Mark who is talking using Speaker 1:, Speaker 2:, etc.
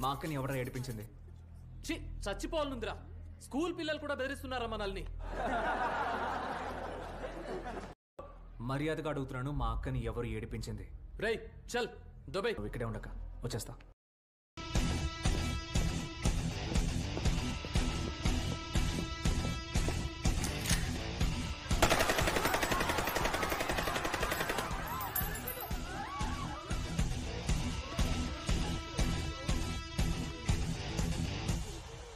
Speaker 1: మా అక్కని ఎవరా ఏడిపించింది?
Speaker 2: చి చచ్చిపోవాలనుందిరా. స్కూల్ పిల్లలు కూడా బెదిరిస్తున్నారా మనల్ని?
Speaker 1: మర్యాదగా అడుగుతున్నాను, మా అక్కని ఎవరు ఏడిపించింది?
Speaker 2: రేయ్ చల్ దుబాయ్.
Speaker 1: ఇక్కడే ఉండక వచ్చేస్తా.